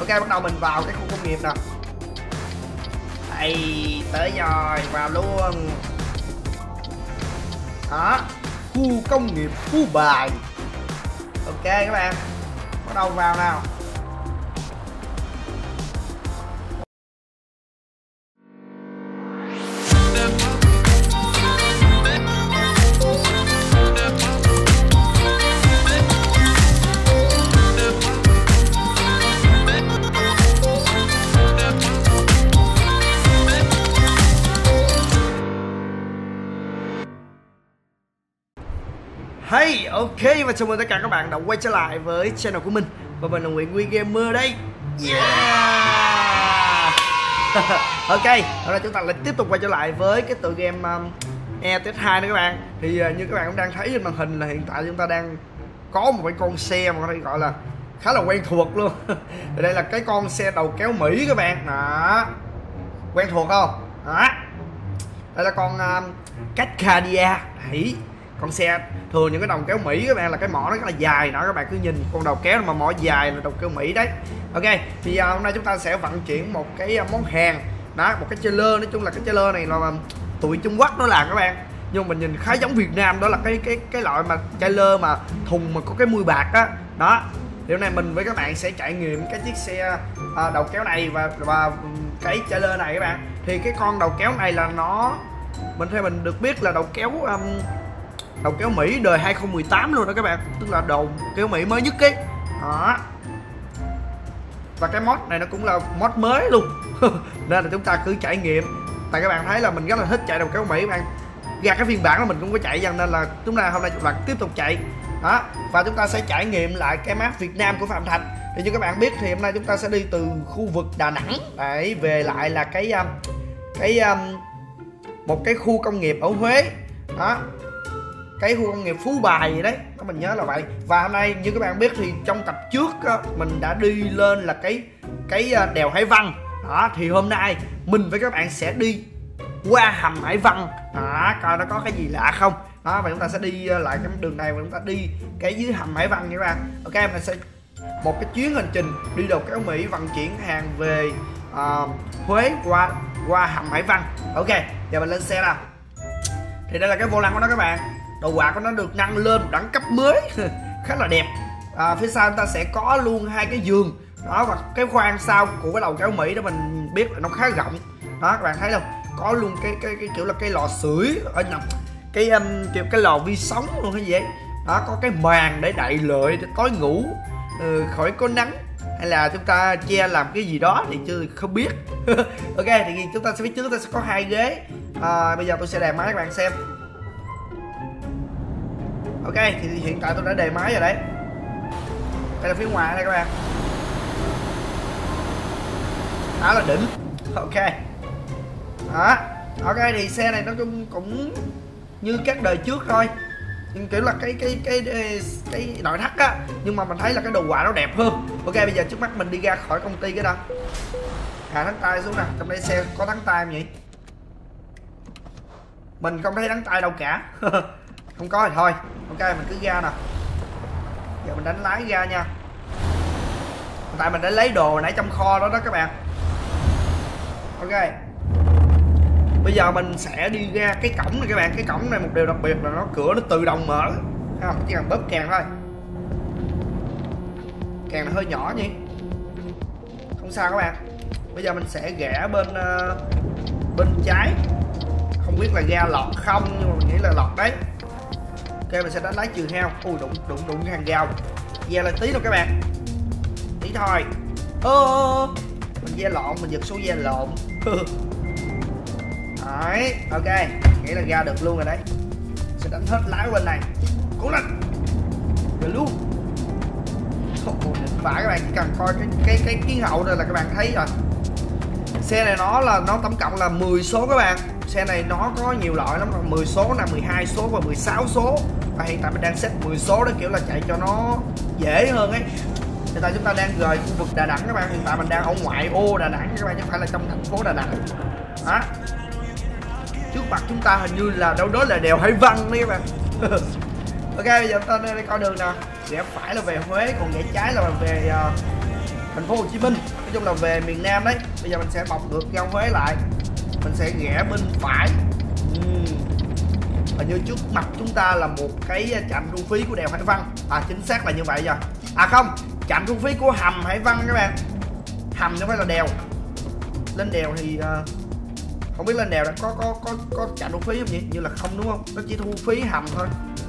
Ok, bắt đầu mình vào cái khu công nghiệp nè. Đây, tới rồi, vào luôn. Đó, khu công nghiệp Phú Bài. Ok các bạn, bắt đầu vào nào. Hey, ok và chào mừng tất cả các bạn đã quay trở lại với channel của mình. Và mình là Nguyễn Huy Gamer đây. Yeah. Ok, hôm nay chúng ta lại tiếp tục quay trở lại với cái tựa game ETS2 nữa các bạn. Thì như các bạn cũng đang thấy trên màn hình là hiện tại chúng ta đang có một cái con xe mà có thể gọi là khá là quen thuộc luôn. Thì đây là cái con xe đầu kéo Mỹ các bạn. Đó, quen thuộc không? Đó, đây là con Cascadia. Đấy, con xe thường những cái đầu kéo Mỹ các bạn là cái mỏ nó rất là dài đó, các bạn cứ nhìn con đầu kéo mà mỏ dài là đầu kéo Mỹ đấy. Ok, thì hôm nay chúng ta sẽ vận chuyển một cái món hàng đó, một cái trailer. Nói chung là cái trailer này là tụi Trung Quốc nó làm các bạn, nhưng mà mình nhìn khá giống Việt Nam, đó là cái loại mà trailer mà thùng mà có cái mui bạc á. Đó, thì hôm nay mình với các bạn sẽ trải nghiệm cái chiếc xe đầu kéo này và cái trailer này các bạn. Thì cái con đầu kéo này là nó, theo mình được biết là đầu kéo Mỹ đời 2018 luôn đó các bạn, tức là đầu kéo Mỹ mới nhất ấy. Đó, và cái mod này nó cũng là mod mới luôn. Nên là chúng ta cứ trải nghiệm. Tại các bạn thấy là mình rất là thích chạy đầu kéo Mỹ, các bạn ra cái phiên bản mà mình cũng có chạy dần, nên là chúng ta hôm nay chúng ta tiếp tục chạy. Đó, và chúng ta sẽ trải nghiệm lại cái map Việt Nam của Phạm Thạch. Thì như các bạn biết thì hôm nay chúng ta sẽ đi từ khu vực Đà Nẵng để về lại là một cái khu công nghiệp ở Huế. Đó, cái khu công nghiệp Phú Bài gì đấy, mình nhớ là vậy. Và hôm nay như các bạn biết thì trong tập trước mình đã đi lên là cái đèo Hải Vân. Đó, thì hôm nay mình với các bạn sẽ đi qua hầm Hải Vân. Đó, coi nó có cái gì lạ không. Đó, và chúng ta sẽ đi lại cái đường này và chúng ta đi cái dưới hầm Hải Vân nha các bạn. Ok, mình sẽ một cái chuyến hành trình đi đầu kéo Mỹ vận chuyển hàng về Huế qua hầm Hải Vân. Ok, giờ mình lên xe nào. Thì đây là cái vô lăng của nó các bạn. Đầu quạt của nó được nâng lên một đẳng cấp mới khá là đẹp. Phía sau chúng ta sẽ có luôn hai cái giường. Đó, và cái khoang sau của cái đầu kéo Mỹ đó mình biết là nó khá rộng. Đó, các bạn thấy không? Có luôn cái kiểu là cái lò sưởi ở nằm kiểu cái lò vi sóng luôn hay gì ấy. Đó, có cái màn để đậy lợi để tối ngủ khỏi có nắng, hay là chúng ta che làm cái gì đó thì chưa không biết. Ok, thì chúng ta sẽ phía trước chúng ta sẽ có hai ghế. Bây giờ tôi sẽ đề máy các bạn xem. Ok, thì hiện tại tôi đã đề máy rồi đấy. Đây là phía ngoài đây các bạn, khá là đỉnh. Ok, đó, ok, thì xe này nó cũng như các đời trước thôi, nhưng kiểu là cái nội thất á, nhưng mà mình thấy là cái đồ họa nó đẹp hơn. Ok, bây giờ trước mắt mình đi ra khỏi công ty cái đó, hạ thắng tay xuống nè. Trong đây xe có thắng tay không vậy? Mình không thấy thắng tay đâu cả. Không có thì thôi. Ok, mình cứ ra nè. Giờ mình đánh lái ra nha. Tại mình đã lấy đồ nãy trong kho đó đó các bạn. Ok, bây giờ mình sẽ đi ra cái cổng này các bạn. Cái cổng này một điều đặc biệt là nó cửa nó tự động mở. Thấy không? Chỉ cần bóp kèn thôi. Kèn nó hơi nhỏ nhỉ. Không sao các bạn. Bây giờ mình sẽ rẽ bên trái. Không biết là ra lọt không, nhưng mà mình nghĩ là lọt đấy. Ok, mình sẽ đánh lái trừ heo. Ui, đụng hàng rào. Ve lại tí thôi các bạn. Tí thôi. Mình ve lộn, mình giật số ve lộn. Đấy, ok, nghĩ là ra được luôn rồi đấy. Sẽ đánh hết lái bên này. Cố lên. Rồi luôn. Phải các bạn, chỉ cần coi cái kiến hậu đây là các bạn thấy rồi. Xe này nó tổng cộng là 10 số các bạn. Xe này nó có nhiều loại lắm, 10 số nè, 12 số và 16 số. Và hiện tại mình đang set 10 số để kiểu là chạy cho nó dễ hơn ấy. Hiện tại chúng ta đang rời khu vực Đà Nẵng các bạn. Hiện tại mình đang ở ngoại ô Đà Nẵng các bạn, chứ không phải là trong thành phố Đà Nẵng. Đó, trước mặt chúng ta hình như là đâu đó là đèo Hải Vân đấy các bạn. Ok, bây giờ chúng ta đi coi đường nè. Rẽ phải là về Huế, còn rẽ trái là về thành phố Hồ Chí Minh, nói chung là về miền Nam đấy. Bây giờ mình sẽ bọc ngược giao Huế lại, mình sẽ rẽ bên phải. Hình như trước mặt chúng ta là một cái trạm thu phí của đèo Hải Vân. Chính xác là như vậy rồi. Không, trạm thu phí của hầm Hải Vân các bạn. Hầm chứ không phải là đèo. Lên đèo thì không biết lên đèo đã có trạm thu phí không nhỉ? Như là không đúng không? Nó chỉ thu phí hầm thôi.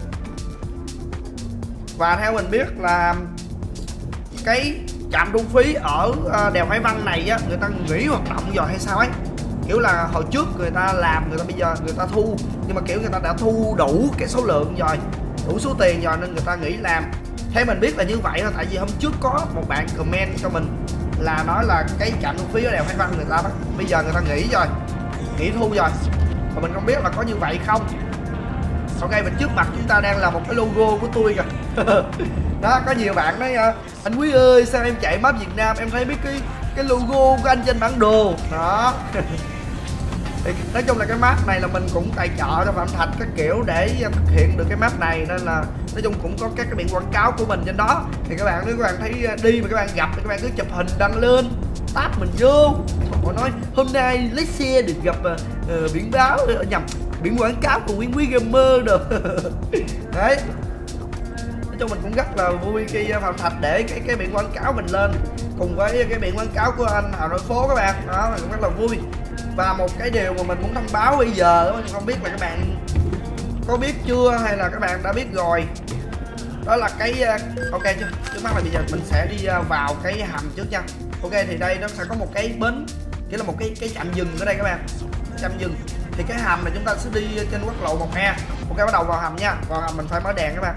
Và theo mình biết là cái trạm thu phí ở đèo Hải Vân này á, người ta nghỉ hoạt động rồi hay sao ấy. Kiểu là hồi trước người ta làm, bây giờ người ta thu, nhưng mà kiểu người ta đã thu đủ cái số lượng rồi, đủ số tiền rồi nên người ta nghỉ làm. Theo mình biết là như vậy thôi, tại vì hôm trước có một bạn comment cho mình là nói là cái trạm thu phí ở đèo Hải Vân người ta bây giờ người ta nghỉ rồi, nghỉ thu rồi. Mà mình không biết là có như vậy không. Ok, bên trước mặt chúng ta đang là một cái logo của tôi kìa. Đó, có nhiều bạn nói anh Quý ơi sao em chạy map Việt Nam em thấy biết cái logo của anh trên bản đồ đó. Thì nói chung là cái map này là mình cũng tài trợ cho Phạm Thạch các kiểu để thực hiện được cái map này, nên là nói chung cũng có các cái biển quảng cáo của mình trên đó. Thì các bạn nếu các bạn thấy đi mà các bạn gặp thì các bạn cứ chụp hình đăng lên, tag mình vô, họ nói hôm nay lấy xe được gặp biển báo nhầm biển quảng cáo của Nguyễn Quý Gamer được. Đấy, nói chung mình cũng rất là vui khi Phạm Thạch để cái biển quảng cáo mình lên cùng với cái biển quảng cáo của anh Hào Nội Phố các bạn. Đó, mình cũng rất là vui. Và một cái điều mà mình muốn thông báo bây giờ, không biết là các bạn có biết chưa hay là các bạn đã biết rồi, đó là cái ok chưa, trước mắt là bây giờ mình sẽ đi vào cái hầm trước nha. Ok, thì đây nó sẽ có một cái bến, kiểu là một cái trạm dừng ở đây các bạn, trạm dừng. Thì cái hầm này chúng ta sẽ đi trên quốc lộ 1A. Ok, bắt đầu vào hầm nha. Vào hầm mình phải mở đèn các bạn.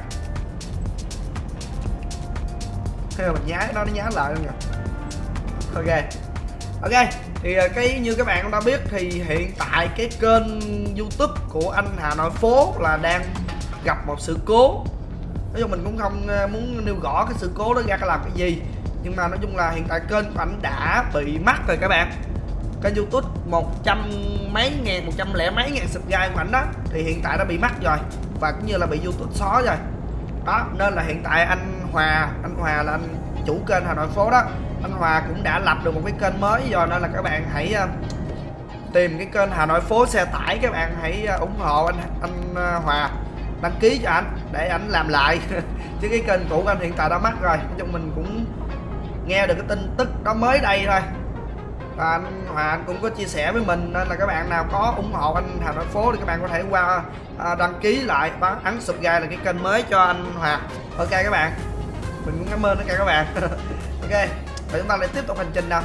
Thế mà mình nhái nó nhái lại luôn nè. Ok, thì cái như các bạn cũng đã biết thì hiện tại cái kênh YouTube của anh Hà Nội Phố là đang gặp một sự cố. Nói chung mình cũng không muốn nêu rõ cái sự cố đó ra làm cái gì, nhưng mà nói chung là hiện tại kênh của anh đã bị mất rồi các bạn. Kênh YouTube 100 mấy ngàn subscribe của ảnh đó thì hiện tại đã bị mất rồi, và cũng như là bị YouTube xóa rồi đó. Nên là hiện tại anh Hòa là anh chủ kênh Hà Nội Phố đó, anh Hòa cũng đã lập được một cái kênh mới rồi, nên là các bạn hãy tìm cái kênh Hà Nội Phố xe tải, các bạn hãy ủng hộ anh Hòa, đăng ký cho anh để ảnh làm lại. Chứ cái kênh cũ của anh hiện tại đã mất rồi. Nói chung mình cũng nghe được cái tin tức đó mới đây thôi, và anh Hòa anh cũng có chia sẻ với mình, nên là các bạn nào có ủng hộ anh Hà Nội Phố thì các bạn có thể qua đăng ký lại và ấn subscribe là cái kênh mới cho anh Hòa. Ok các bạn, mình cũng cảm ơn tất cả các bạn. Ok, và chúng ta lại tiếp tục hành trình nào.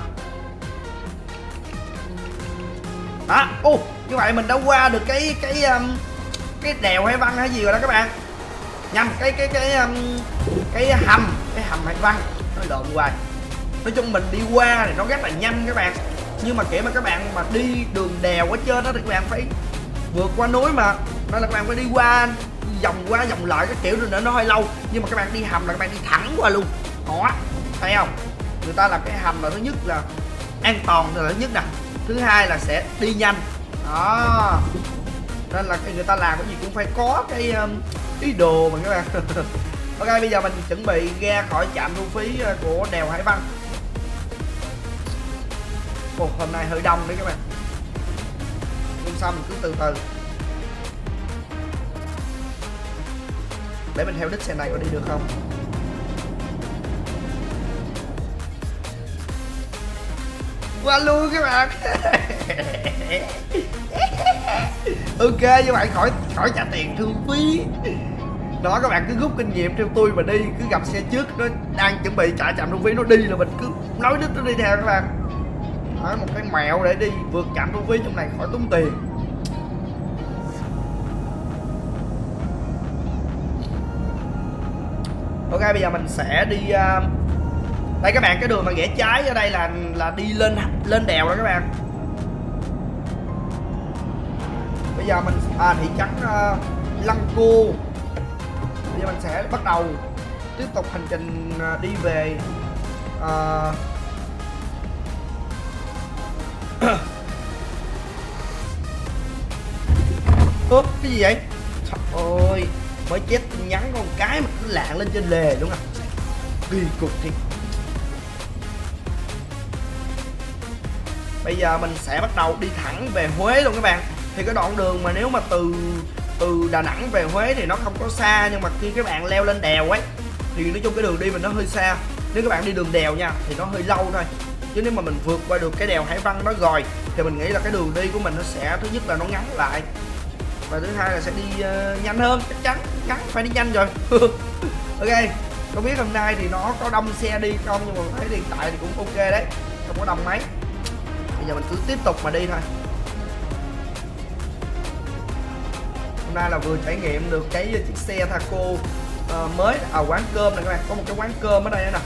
Đó, như vậy mình đã qua được cái đèo Hải Vân hay gì rồi đó các bạn. Nhầm, cái hầm Hải Vân, nói lộn hoài. Nói chung mình đi qua thì nó rất là nhanh các bạn, nhưng mà kiểu mà các bạn mà đi đường đèo ở trên đó thì các bạn phải vượt qua núi mà, nên là các bạn phải đi qua vòng lại cái kiểu nữa nó hơi lâu. Nhưng mà các bạn đi hầm là các bạn đi thẳng qua luôn đó, thấy không? Người ta làm cái hầm là thứ nhất là an toàn là thứ nhất nè, thứ hai là sẽ đi nhanh đó, nên là người ta làm cái gì cũng phải có cái ý đồ mà các bạn. Ok, bây giờ mình chuẩn bị ra khỏi trạm thu phí của đèo Hải Vân. Hôm nay hơi đông đấy các bạn, nhưng sao mình cứ từ từ để mình theo đích xe này có đi được không. Qua luôn các bạn. Ok, như vậy khỏi trả tiền thu phí đó. Các bạn cứ rút kinh nghiệm theo tôi mà đi, cứ gặp xe trước nó đang chuẩn bị trả trạm thu phí nó đi là mình cứ nói đích nó đi theo các bạn. Đó, một cái mẹo để đi vượt trạm thu phí trong này khỏi tốn tiền. Ok, bây giờ mình sẽ đi đây các bạn, cái đường mà rẽ trái ở đây là đi lên đèo đó các bạn. Bây giờ mình thị trấn Lăng Cô. Bây giờ mình sẽ bắt đầu tiếp tục hành trình đi về cái gì vậy? Trời ơi, mới chết tin nhắn con cái mà cứ lạng lên trên lề luôn à, kỳ cục thiệt. bây giờ mình sẽ bắt đầu đi thẳng về Huế luôn các bạn. Thì cái đoạn đường mà nếu mà từ Đà Nẵng về Huế thì nó không có xa, nhưng mà khi các bạn leo lên đèo ấy thì nói chung cái đường đi mình nó hơi xa. Nếu các bạn đi đường đèo nha thì nó hơi lâu thôi, chứ nếu mà mình vượt qua được cái đèo Hải Vân đó rồi thì mình nghĩ là cái đường đi của mình nó sẽ, thứ nhất là nó ngắn lại, và thứ hai là sẽ đi nhanh hơn. Chắc chắn ngắn phải đi nhanh rồi. Ok, không biết hôm nay thì nó có đông xe đi không, nhưng mà thấy hiện tại thì cũng ok đấy, không có đông mấy. Bây giờ mình cứ tiếp tục mà đi thôi. Hôm nay là vừa trải nghiệm được cái chiếc xe taco mới ở quán cơm này các bạn, có một cái quán cơm ở đây nữa nè.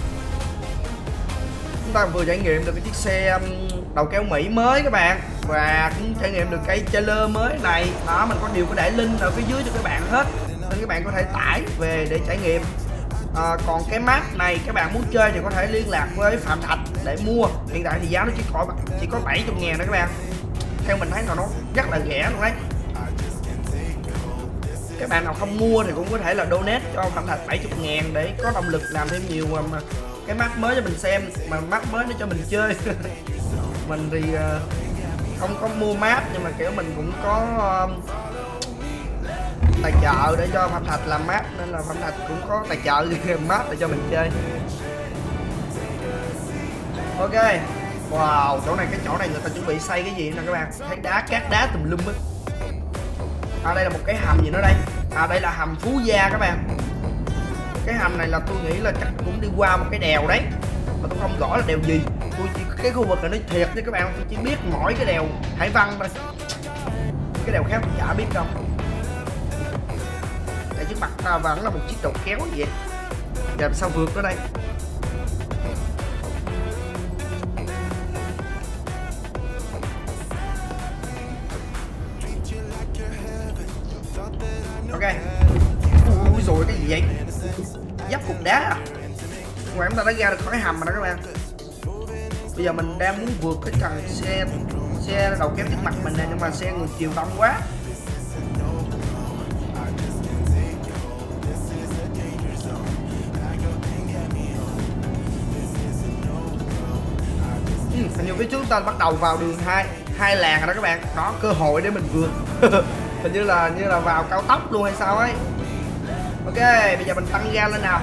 Chúng ta vừa trải nghiệm được cái chiếc xe đầu kéo Mỹ mới các bạn, và cũng trải nghiệm được cái trailer mới này đó. Mình có điều có để link ở phía dưới cho các bạn hết, nên các bạn có thể tải về để trải nghiệm. Còn cái map này các bạn muốn chơi thì có thể liên lạc với Phạm Thạch để mua. Hiện tại thì giá nó chỉ có 70.000 đấy các bạn, theo mình thấy là nó rất là rẻ luôn đấy. Các bạn nào không mua thì cũng có thể là donate cho Phạm Thạch 70.000 để có động lực làm thêm nhiều mà cái map mới cho mình xem, mà map mới nó cho mình chơi. Mình thì không có mua map, nhưng mà kiểu mình cũng có tài trợ để cho Phạm Thạch làm map, nên là Phạm Thạch cũng có tài trợ map để cho mình chơi. Ok, wow, chỗ này, cái chỗ này người ta chuẩn bị xây cái gì nè các bạn, thấy đá cát đá tùm lum á. Đây là một cái hầm gì nữa đây. Đây là hầm Phú Gia các bạn. Cái hầm này là tôi nghĩ là chắc cũng đi qua một cái đèo đấy, mà tôi không rõ là đèo gì. Tôi chỉ cái khu vực này nói thiệt với các bạn, tôi chỉ biết mỗi cái đèo Hải Vân thôi, cái đèo khác tôi chả biết đâu. Tại trước mặt ta vẫn là một chiếc đầu kéo vậy, làm sao vượt nó đây. Ok. Ui rồi, cái gì vậy? Dấp cục đá à? Ngoài chúng ta đã ra được khỏi hầm rồi đó các bạn. Bây giờ mình đang muốn vượt cái thằng xe đầu kéo trước mặt mình nè, nhưng mà xe ngược chiều đông quá. Hình như phía trước ta bắt đầu vào đường hai làng rồi đó các bạn. Đó, cơ hội để mình vượt. Hình như là vào cao tốc luôn hay sao ấy. Ok, bây giờ mình tăng ga lên nào.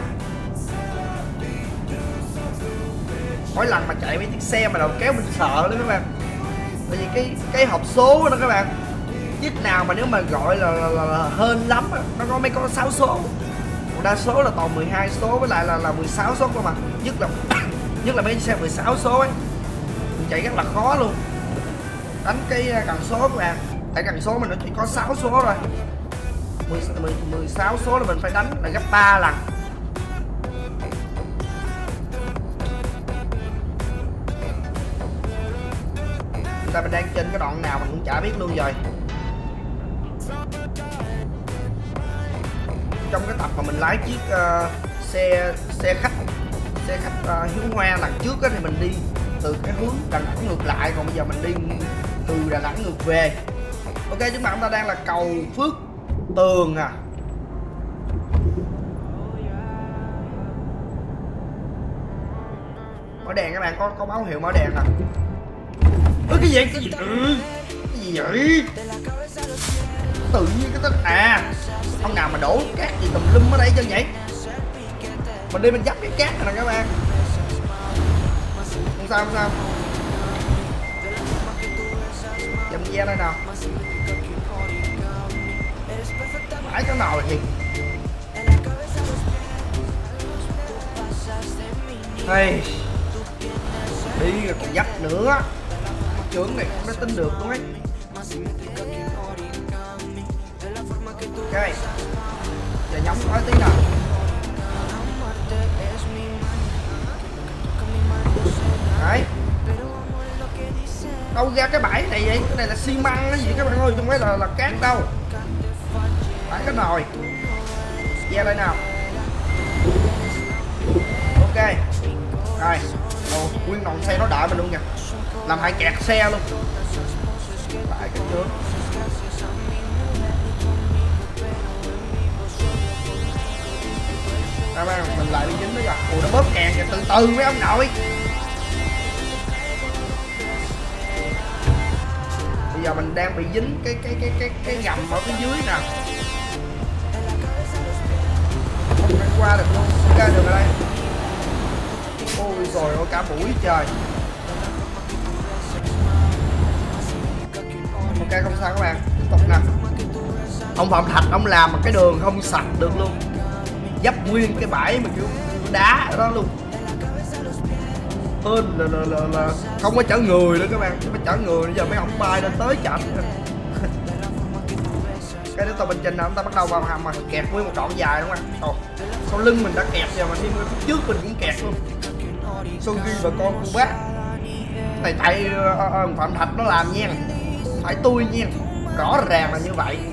Mỗi lần mà chạy mấy chiếc xe mà đầu kéo mình sợ lắm các bạn, tại vì cái hộp số đó các bạn, chiếc nào mà nếu mà gọi là hên lắm nó có mấy con 6 số, còn đa số là toàn 12 số với lại là 16 số cơ mà. Nhất là mấy chiếc xe 16 số ấy, mình chạy rất là khó luôn. Đánh cái cần số các bạn, tại cần số mình nó chỉ có 6 số rồi, 16 số là mình phải đánh là gấp 3 lần. Chúng ta mình đang trên cái đoạn nào mình cũng chả biết luôn rồi. Trong cái tập mà mình lái chiếc xe khách Hiếu Hoa lần trước á, thì mình đi từ cái hướng Đà Nẵng ngược lại, còn bây giờ mình đi từ Đà Nẵng ngược về. Ok, chúng ta đang là cầu Phước Tường à. Mở đèn các bạn, có báo hiệu mở đèn à. Cái gì vậy? Cái gì vậy? Tự nhiên cái tên ông nào mà đổ cát gì tùm lum ở đây chân vậy? Mình đi mình dắt cái cát này nè các bạn. Không sao. Dầm ve đây nào. Phải cái nồi thì hey, đi rồi còn dắt nữa. Trưởng này không đã tính được luôn ấy. Ok, giờ nhắm khói tí nào. Đấy, đâu ra cái bãi này vậy? Cái này là xi măng cái gì các bạn ơi, không phải là cát đâu. Phải cái nồi. Ve đây nào. Ok rồi, nguyên đoàn xe nó đợi mình luôn kìa, làm hại kẹt xe luôn. Tại cái trước mình lại bị dính nữa rồi. Ủa nó bóp càng kìa, từ từ mấy ông nội. giờ mình đang bị dính cái gầm ở phía dưới nè, không thể qua được luôn. Ok, được rồi đây. Ôi rồi ôi, cả buổi trời. Ok, không sao các bạn, tiếp tục nè. Ông Phạm Thạch ông làm mà cái đường không sạch được luôn, dấp nguyên cái bãi mà kiểu đá ở đó luôn. Hơn là không có chở người nữa các bạn, không có chở người bây giờ mấy ông bay lên tới chậm. Cái tiếp tục bên trên là chúng ta bắt đầu vào hầm mà kẹt nguyên một đoạn dài đúng không ạ? Sau lưng mình đã kẹt rồi mà thêm phía trước mình cũng kẹt luôn. Sau khi bà con cô bác này tại Phạm Thạch nó làm nha, phải tôi nha, rõ ràng là như vậy.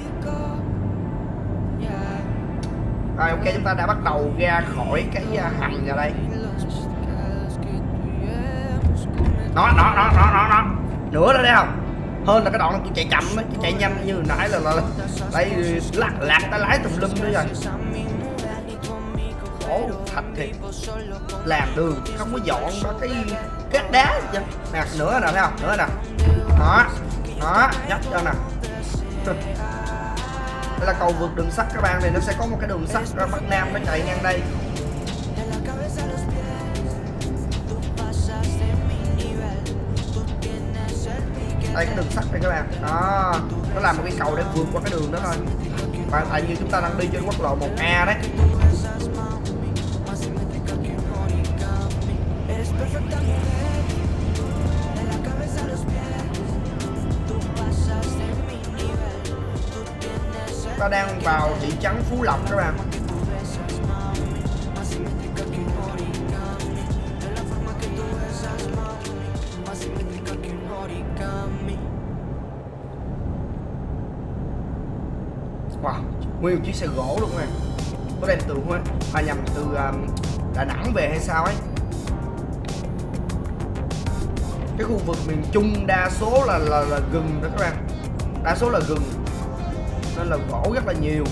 Rồi ok, chúng ta đã bắt đầu ra khỏi cái hầm vào đây. Nó nữa đó thấy không? Hơn là cái đoạn tôi chạy chậm á, chạy nhanh như nãy là đây lạc tay lái tùm lum nữa rồi. Khổ thật thì làm đường không có dọn ra cái cát đá gì chứ. Nè nữa nè thấy không? Nữa nè. Đó, nhắc cho nè. Đây là cầu vượt đường sắt các bạn, thì nó sẽ có một cái đường sắt ra Bắc Nam nó chạy ngang đây. Đây cái đường sắt này các bạn, đó, nó làm một cái cầu để vượt qua cái đường đó thôi. Và tại vì chúng ta đang đi trên quốc lộ 1A đấy. Ta đang vào thị trấn Phú Lộc các bạn. Wow, nguyên một chiếc xe gỗ luôn nè. Có đem từ Huế, nhầm từ Đà Nẵng về hay sao ấy. Cái khu vực miền Trung đa số là gừng đó các bạn, đa số là gừng nên là gỗ rất là nhiều.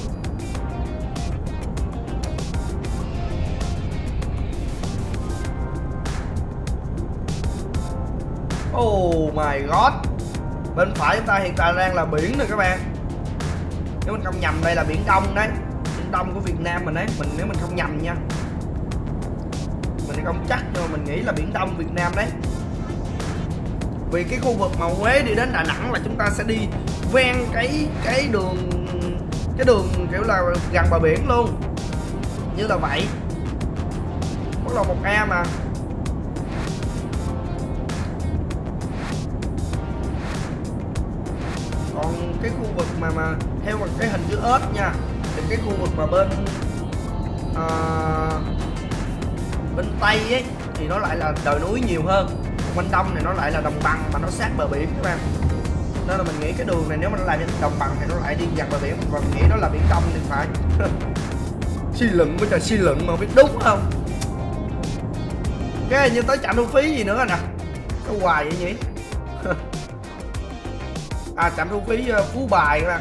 Oh my god, bên phải chúng ta hiện tại đang là biển rồi các bạn. Nếu mình không nhầm đây là Biển Đông đấy, Biển Đông của Việt Nam mình đấy, nếu mình không nhầm nha, mình thì không chắc nhưng mà mình nghĩ là Biển Đông Việt Nam đấy. Vì cái khu vực mà Huế đi đến Đà Nẵng là chúng ta sẽ đi ven cái đường kiểu là gần bờ biển luôn, như là vậy. Quốc lộ 1A mà. Còn cái khu vực mà theo cái hình chữ ếch nha, thì cái khu vực mà bên Tây ấy thì nó lại là đồi núi nhiều hơn, bên Đông này nó lại là đồng bằng mà nó sát bờ biển các bạn. Nên là mình nghĩ cái đường này nếu mà nó làm đồng bằng thì nó lại đi gần bờ biển, và mình nghĩ nó là Biển Đông thì phải. Suy luận với trời suy luận mà không biết đúng không. Cái như tới trạm thu phí gì nữa nè, có hoài vậy nhỉ. Trạm thu phí Phú Bài các bạn.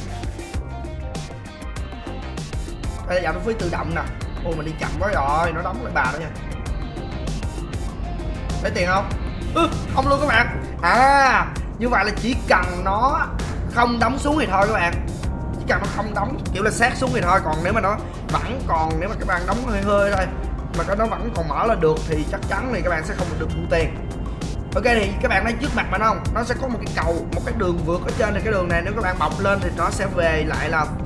Đây là trạm thu phí tự động nè. Ôi mình đi chậm quá rồi, nó đóng lại bà đó nha. Lấy tiền không? Không luôn các bạn. Như vậy là chỉ cần nó không đóng xuống thì thôi các bạn. Chỉ cần nó không đóng kiểu là sát xuống thì thôi. Còn nếu mà nó vẫn còn, nếu mà các bạn đóng hơi hơi thôi mà nó vẫn còn mở lên được thì chắc chắn thì các bạn sẽ không được thu tiền. Ok, thì các bạn thấy trước mặt bạn không, nó sẽ có một cái cầu, một cái đường vượt ở trên. Thì cái đường này nếu các bạn bọc lên thì nó sẽ về lại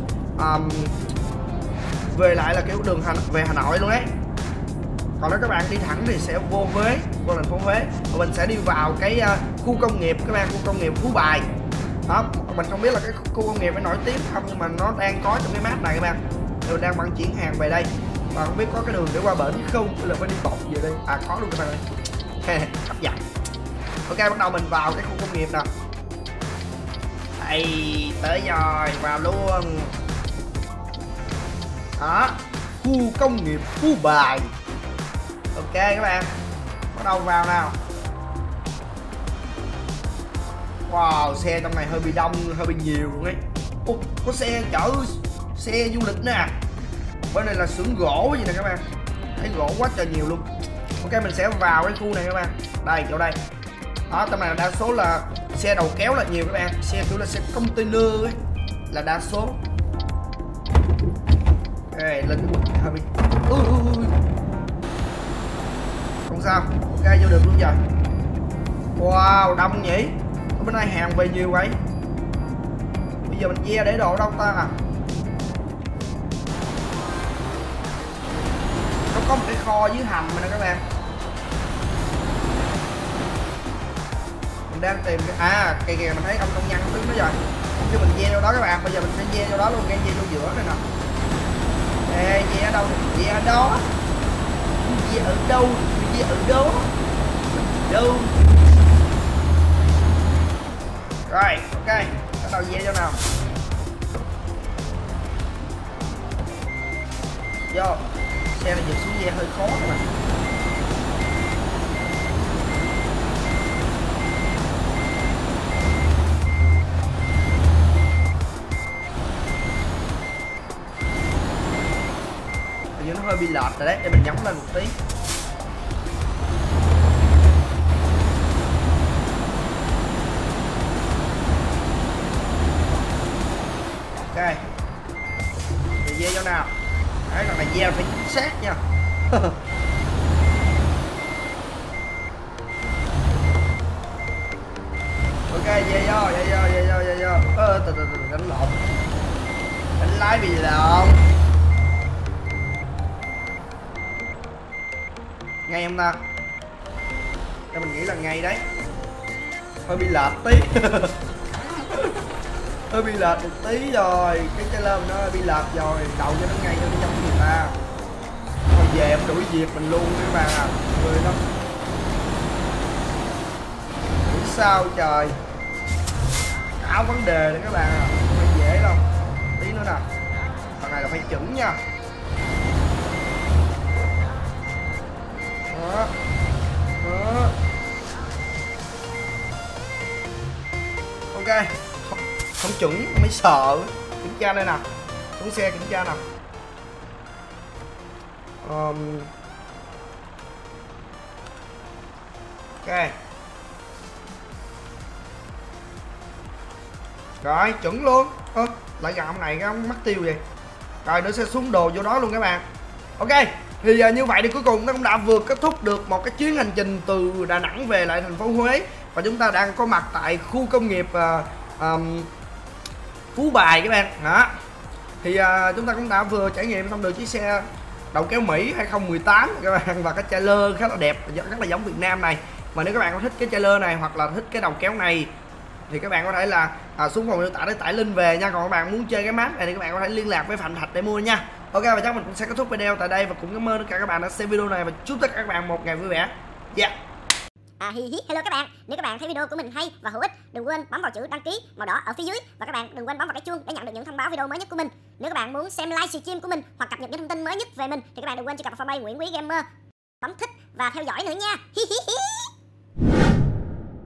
là kiểu đường về Hà Nội luôn đấy. Còn nếu các bạn đi thẳng thì sẽ vô Huế, vô thành phố Huế, và mình sẽ đi vào cái khu công nghiệp các bạn, khu công nghiệp Phú Bài đó. Mình không biết là cái khu công nghiệp nó nổi tiếng không, nhưng mà nó đang có trong cái map này các bạn. Mình đang vận chuyển hàng về đây và không biết có cái đường để qua bển không, hay là phải đi bọc về đây. Có luôn các bạn ơi. Hấp dẫn. Ok, bắt đầu mình vào cái khu công nghiệp nè. Đây, tới rồi, vào luôn. Đó, khu công nghiệp Phú Bài. Ok các bạn, bắt đầu vào nào. Wow, xe trong này hơi bị đông, hơi bị nhiều luôn ấy. Có xe chở xe du lịch nè. Bên này là xưởng gỗ gì nè các bạn. Thấy gỗ quá trời nhiều luôn. Ok, mình sẽ vào cái khu này các bạn. Đây, chỗ đây. Đó, tầm này đa số là xe đầu kéo là nhiều các bạn, xe kiểu là xe container ấy là đa số. Ok, lên hơi bị không sao. Ok, vô được luôn rồi. Wow, đông nhỉ. Ở bên này hàng về nhiều vậy. Bây giờ mình ve để đồ đâu ta à? Nó có một cái kho dưới hầm này nè các bạn. Mình đang tìm cái kìa kìa, mình thấy ông công nhân đứng đó rồi. Khi mình ve vô đó các bạn, bây giờ mình sẽ ve vô đó luôn, ve vô giữa này nè. Ê, ve ở đâu? Ve ở đó. Ve ở đâu? Ve ở đó. Đâu? Rồi, ok, bắt đầu ve cho nào. Vô. Xe này giật xuống ve hơi khó các bạn. Nó hơi bị lọt rồi đấy, để mình nhấn lên một tí. Ok, thì ve cho nào. Đấy, lần này ve phải chính xác nha. Ok, ve vô. Từ đánh lộn, đánh lái bị lộn. Ngay không ta? Cho mình nghĩ là ngay đấy. Hơi bị lệch tí. Hơi bị lệch một tí rồi. Cái trailer nó hơi bị lệch rồi. Đầu cho nó ngay cho nó giống người ta. Thôi về em đuổi việc mình luôn các bạn à. Người lắm. Đuổi sao trời. Áo vấn đề đấy các bạn à. Không phải dễ đâu. Tí nữa nè. Phần này là phải chuẩn nha. Đó. Đó. Ok, không chuẩn mới sợ. Kiểm tra đây nè, xuống xe kiểm tra nè. Ok, rồi chuẩn luôn. Lại gặp ông này cái ông mắc tiêu vậy. Rồi nữa sẽ xuống đồ vô đó luôn các bạn. Ok, thì như vậy thì cuối cùng nó cũng đã vừa kết thúc được một cái chuyến hành trình từ Đà Nẵng về lại thành phố Huế. Và chúng ta đang có mặt tại khu công nghiệp Phú Bài các bạn. Đó. Thì chúng ta cũng đã vừa trải nghiệm xong được chiếc xe đầu kéo Mỹ 2018 các bạn, và cái trailer khá là đẹp, rất là giống Việt Nam này. Mà nếu các bạn có thích cái trailer này hoặc là thích cái đầu kéo này thì các bạn có thể là xuống phần miêu tả để tải link về nha. Còn các bạn muốn chơi cái map này thì các bạn có thể liên lạc với Phạm Thạch để mua nha. Ok, và chắc mình cũng sẽ kết thúc video tại đây, và cũng cảm ơn tất cả các bạn đã xem video này và chúc tất cả các bạn một ngày vui vẻ. Hello các bạn, nếu các bạn thấy video của mình hay và hữu ích, đừng quên bấm vào chữ đăng ký màu đỏ ở phía dưới, và các bạn đừng quên bấm vào cái chuông để nhận được những thông báo video mới nhất của mình. Nếu các bạn muốn xem livestream của mình hoặc cập nhật những thông tin mới nhất về mình thì các bạn đừng quên truy cập vào fanpage Nguyễn Quý Gamer, bấm thích và theo dõi nữa nha.